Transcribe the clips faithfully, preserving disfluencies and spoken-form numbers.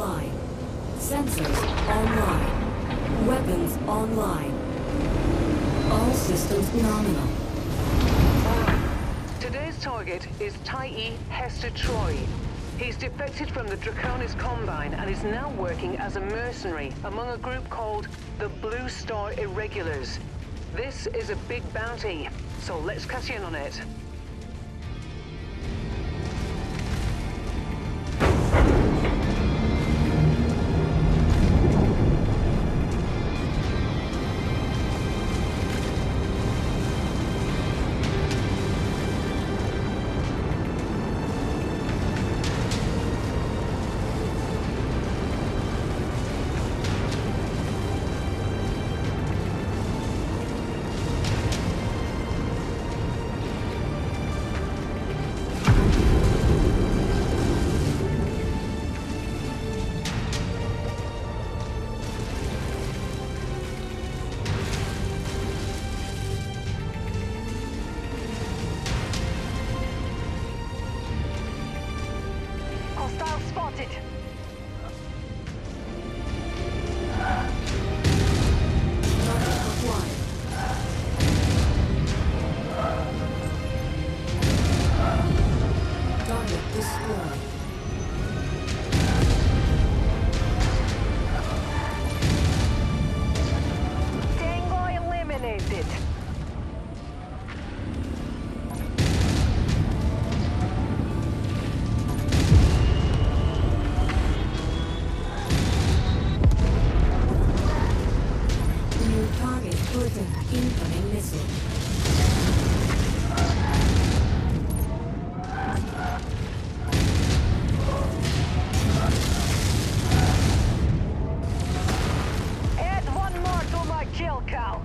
online. Sensors online. Weapons online. All systems nominal. Alright. Today's target is Tyee Hester Troy. He's defected from the Draconis Combine and is now working as a mercenary among a group called the Blue Star Irregulars. This is a big bounty, so let's cash in on it. Spotted. Target destroyed. Tango eliminated. Incoming missile. Add one more to my kill count.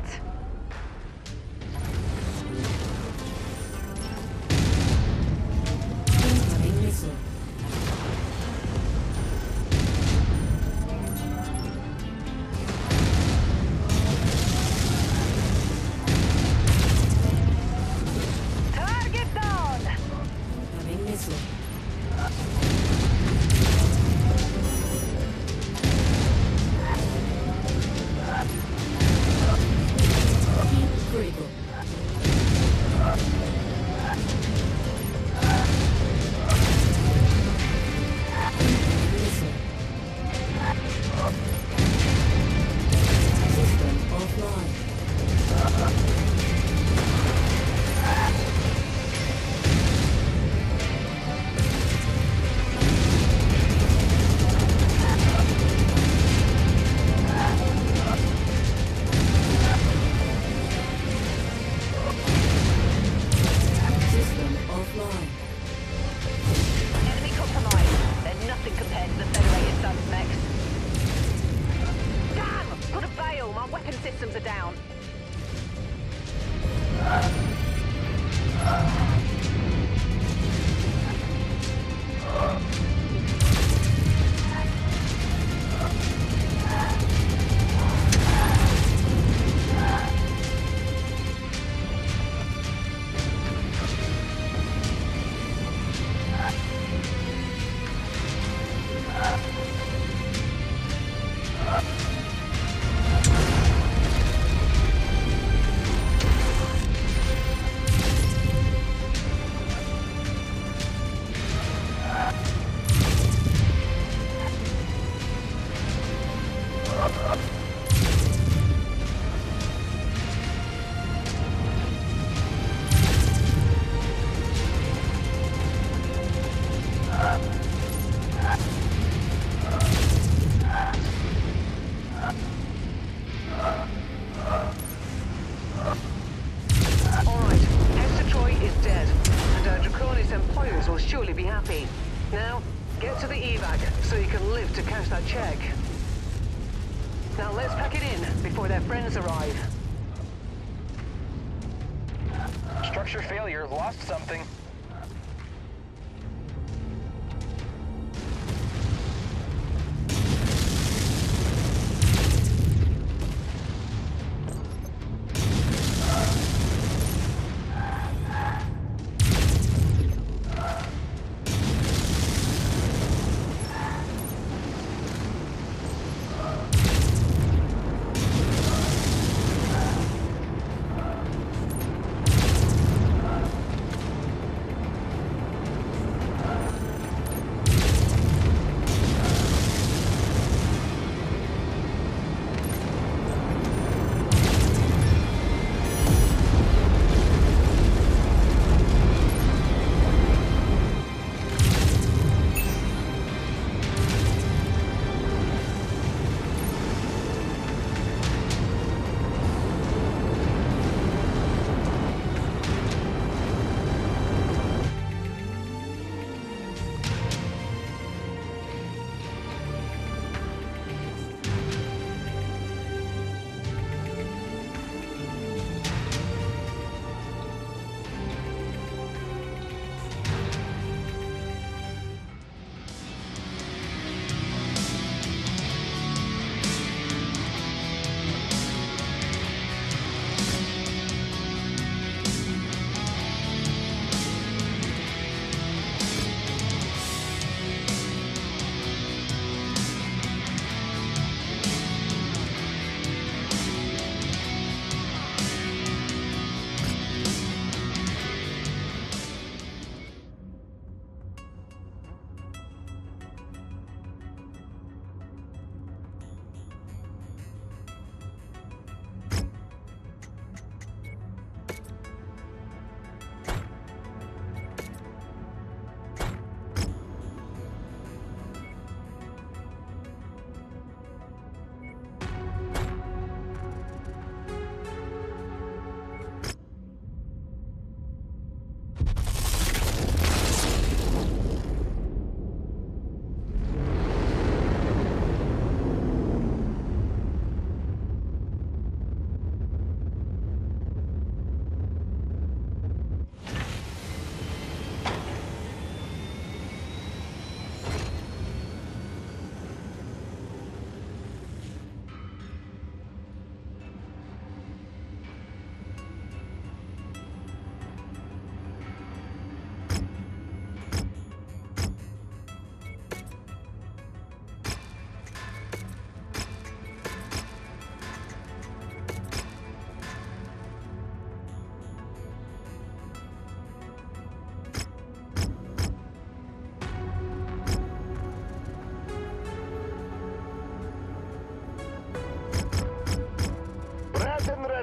Incoming missile. Systems are down. will surely be happy. Now, get to the evac so you can live to cash that check. Now let's pack it in before their friends arrive. Structure failure, lost something.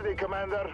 ready, Commander.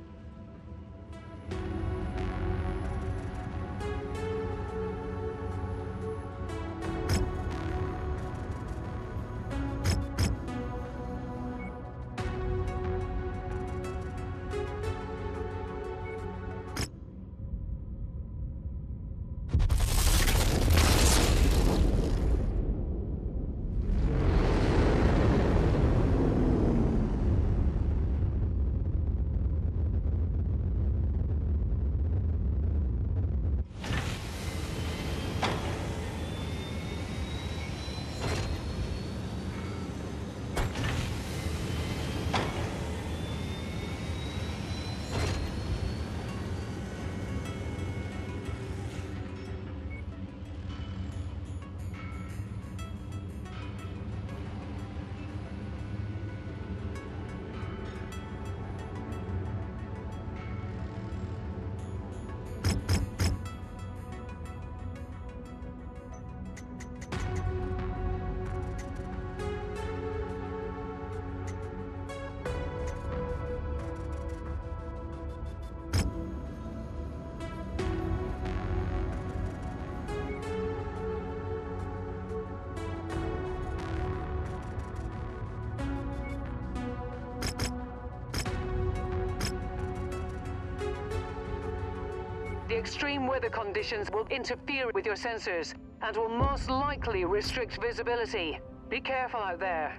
The extreme weather conditions will interfere with your sensors and will most likely restrict visibility. Be careful out there.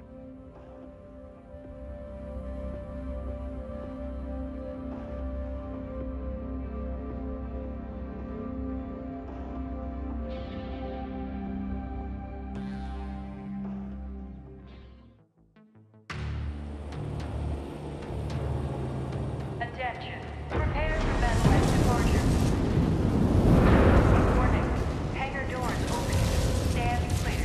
Attention. Prepare for battle and departure. Warning. Hangar doors open. Stand clear.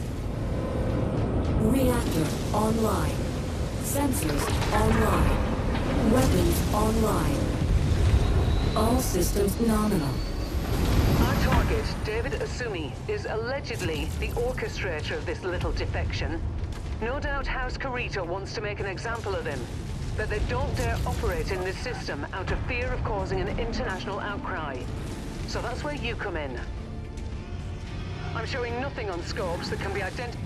Reactor online. Sensors online. Weapons online. All systems nominal. Our target, David Asumi, is allegedly the orchestrator of this little defection. No doubt House Kurita wants to make an example of him, but they don't dare operate in this system out of fear of causing an international outcry. So that's where you come in. I'm showing nothing on scopes that can be identified.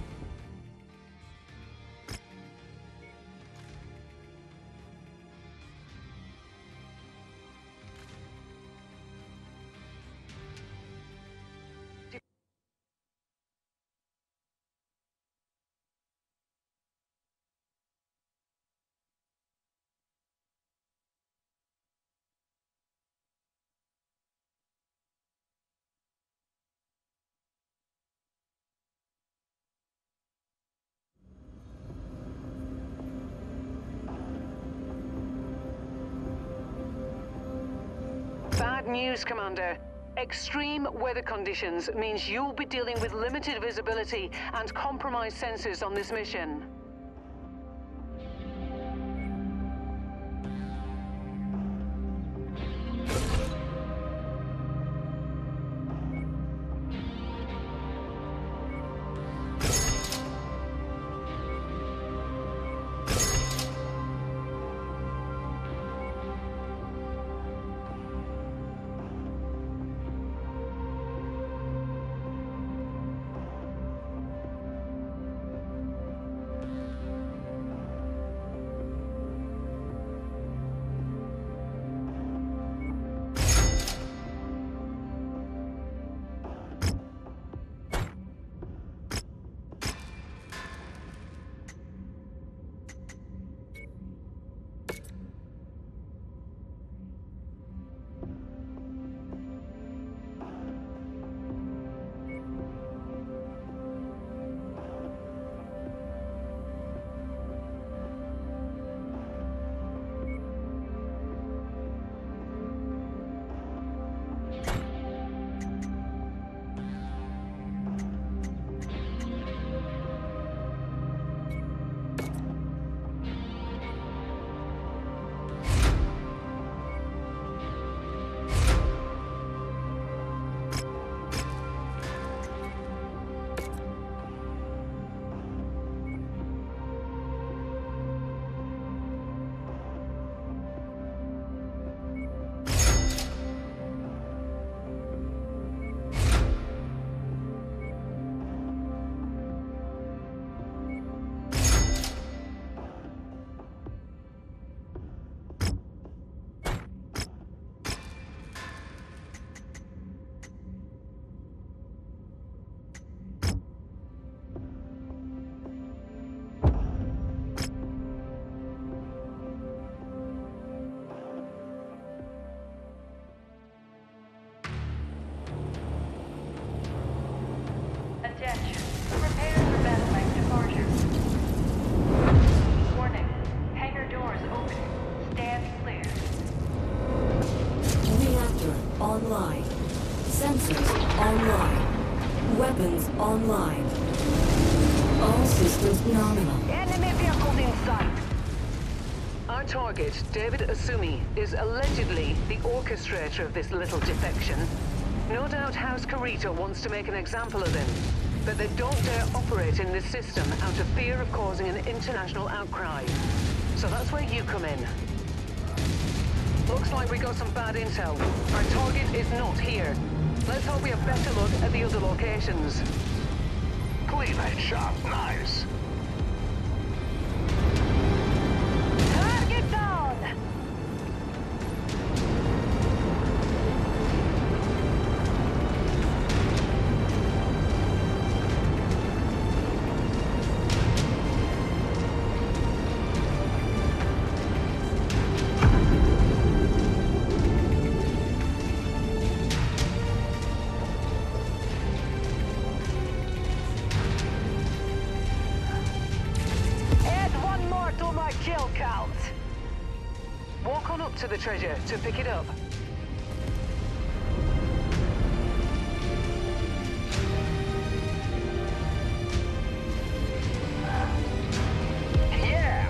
Bad news, Commander. Extreme weather conditions means you'll be dealing with limited visibility and compromised sensors on this mission. Weapons online. All systems nominal. Enemy vehicles in sight. Our target, David Asumi, is allegedly the orchestrator of this little defection. No doubt House Kurita wants to make an example of him, but they don't dare operate in this system out of fear of causing an international outcry. So that's where you come in. Looks like we got some bad intel. Our target is not here. Let's hope we have better look at the other locations. Clean headshot, nice. Target down. Kill count. Walk on up to the treasure to pick it up. Yeah!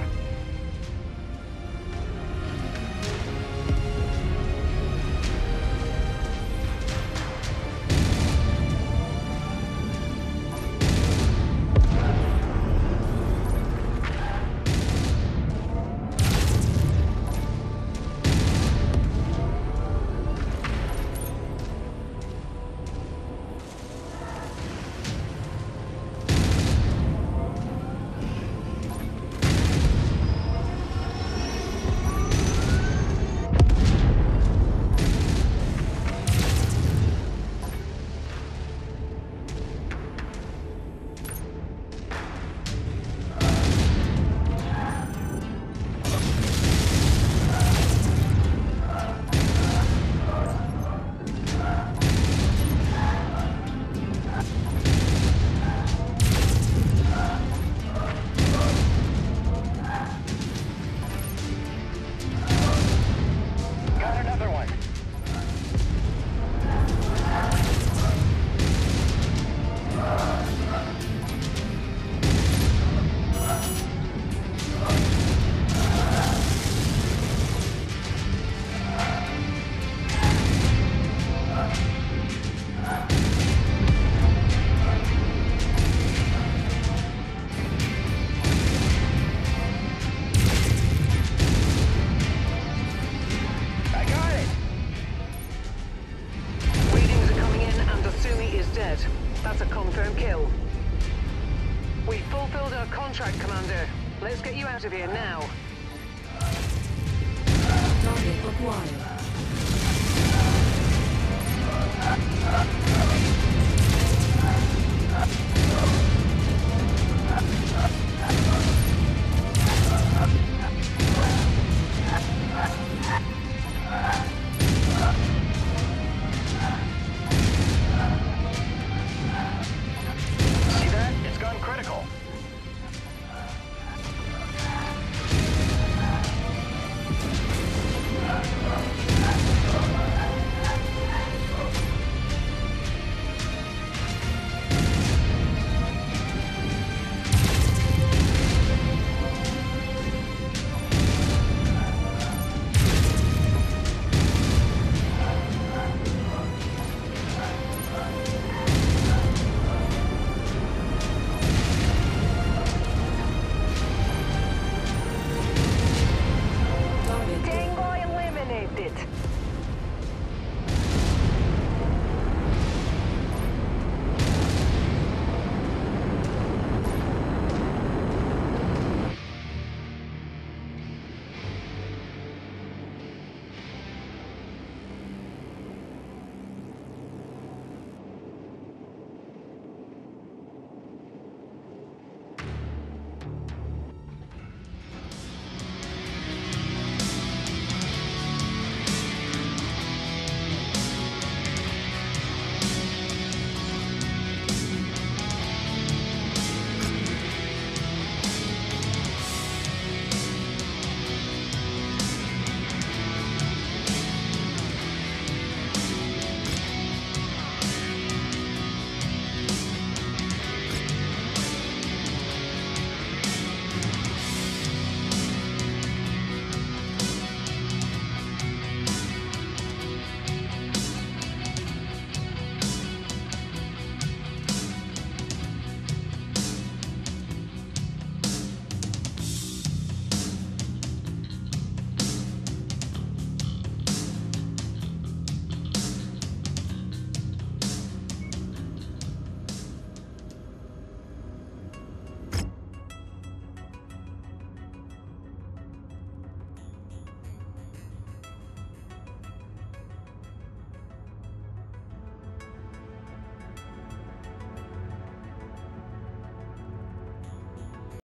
That's a confirmed kill. We fulfilled our contract, Commander. Let's get you out of here now. Target acquired.